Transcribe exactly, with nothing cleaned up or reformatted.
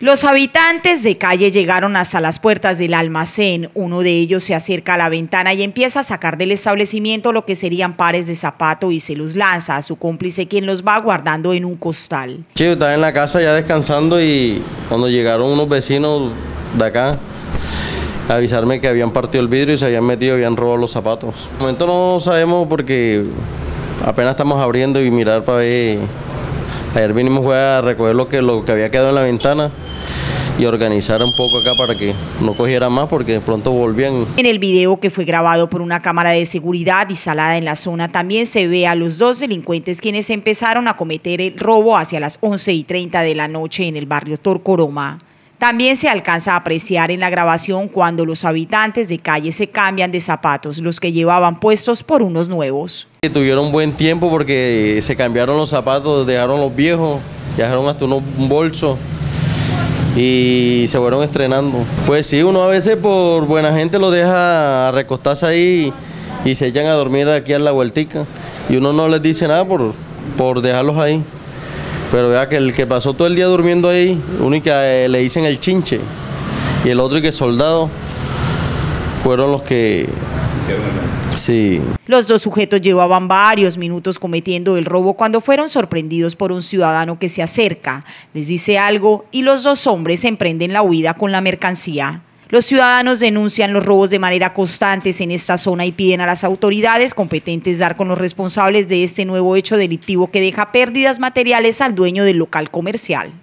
Los habitantes de calle llegaron hasta las puertas del almacén. Uno de ellos se acerca a la ventana y empieza a sacar del establecimiento lo que serían pares de zapato y se los lanza a su cómplice, quien los va guardando en un costal. Sí, yo estaba en la casa ya descansando y cuando llegaron unos vecinos de acá a avisarme que habían partido el vidrio y se habían metido y habían robado los zapatos. De momento no sabemos porque apenas estamos abriendo y mirar para ver. Ayer vinimos a recoger lo que, lo que había quedado en la ventana y organizar un poco acá para que no cogiera más porque de pronto volvían. En el video, que fue grabado por una cámara de seguridad instalada en la zona, también se ve a los dos delincuentes quienes empezaron a cometer el robo hacia las once y treinta de la noche en el barrio Torcoroma. También se alcanza a apreciar en la grabación cuando los habitantes de calle se cambian de zapatos, los que llevaban puestos por unos nuevos. Tuvieron buen tiempo porque se cambiaron los zapatos, dejaron los viejos, dejaron hasta unos bolsos y se fueron estrenando. Pues sí, uno a veces por buena gente lo deja recostarse ahí y se echan a dormir aquí a la vueltica y uno no les dice nada por, por dejarlos ahí. Pero vea que el que pasó todo el día durmiendo ahí, uno y que eh, le dicen el chinche y el otro y que soldado, fueron los que... Sí. Los dos sujetos llevaban varios minutos cometiendo el robo cuando fueron sorprendidos por un ciudadano que se acerca, les dice algo y los dos hombres emprenden la huida con la mercancía. Los ciudadanos denuncian los robos de manera constante en esta zona y piden a las autoridades competentes dar con los responsables de este nuevo hecho delictivo que deja pérdidas materiales al dueño del local comercial.